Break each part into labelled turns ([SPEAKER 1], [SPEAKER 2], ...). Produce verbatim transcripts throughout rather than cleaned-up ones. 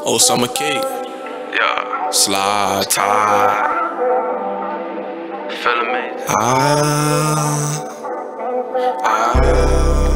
[SPEAKER 1] Oh, summer cake.
[SPEAKER 2] Yeah.
[SPEAKER 1] Slide tie.
[SPEAKER 2] Feel amazing.
[SPEAKER 1] Ah. Ah.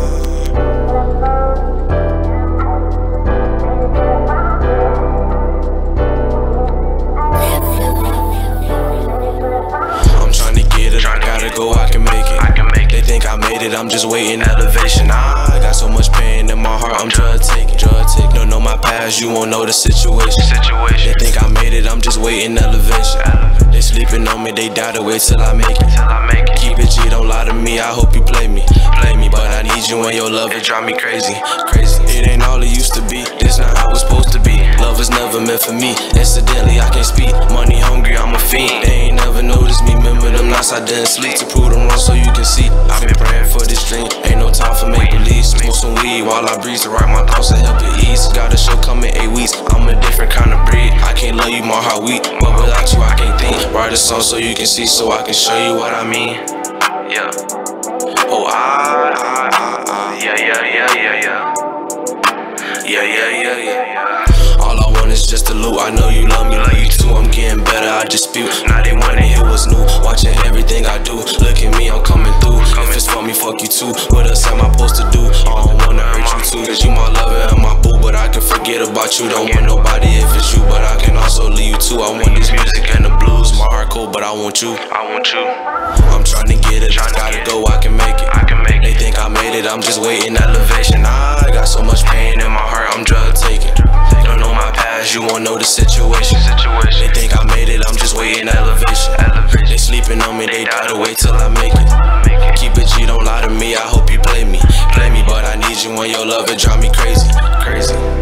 [SPEAKER 1] I'm trying to get it, I gotta go, I can make it.
[SPEAKER 2] I can make
[SPEAKER 1] They
[SPEAKER 2] it.
[SPEAKER 1] think I made it, I'm just waiting. Elevation, I got so much pain in my heart, I'm drug taking, drug taking. Don't know my past, you won't know the situation.
[SPEAKER 2] Situation.
[SPEAKER 1] They think I made it, I'm just waiting. Elevation. They sleeping on me, they doubt it, wait till I make it.
[SPEAKER 2] Till I make it.
[SPEAKER 1] Keep it G, don't lie to me, I hope you play me. Play me, but I need you and your love, it drive me crazy. Crazy. It ain't all it used to be, this not how it's supposed to be. Love is never meant for me, incidentally I can't speak. Money hungry, I'm a fiend. They ain't never noticed me, remember them nights I didn't sleep. To prove them wrong so you can see, I've been praying for this dream. Ain't no time for make believe. Smoke some weed while I breathe to write my thoughts and help it ease. Got a show coming eight weeks, I'm a different kind of breed. I can't love you more how weak, but without you I can't think. Write a song so you can see, so I can show you what I mean.
[SPEAKER 2] Yeah.
[SPEAKER 1] Oh, I, I, I, I.
[SPEAKER 2] Yeah, yeah, yeah, yeah, yeah.
[SPEAKER 1] Yeah, yeah, yeah, yeah, yeah. All I want is just a loot. I know you love me, love you too. I'm getting better, I dispute. Now they wanna hear what's new. Watching everything I do. Look at me, I'm coming through. If it's for me, fuck you too. What else am I supposed to do? I don't wanna hurt you too. Cause you my lover and my boo. But I can forget about you. Don't want nobody if it's you. But I can also leave you too. I want this music and the blues. My heart cold, but I want you.
[SPEAKER 2] I want you.
[SPEAKER 1] I'm trying to get it, I gotta go, I can make it.
[SPEAKER 2] I can make
[SPEAKER 1] They
[SPEAKER 2] it.
[SPEAKER 1] think I made it, I'm just waiting. Elevation, I got so much pain in my heart, I'm drug taking. Don't know my past, you won't know the situation.
[SPEAKER 2] Situation.
[SPEAKER 1] They think I made it, I'm just waiting. Elevation.
[SPEAKER 2] Elevation.
[SPEAKER 1] They sleeping on me, they gotta wait till I make it.
[SPEAKER 2] Make it.
[SPEAKER 1] Keep it G, don't lie to me, I hope you play me. Play me, but I need you and your love, it drive me crazy. Crazy.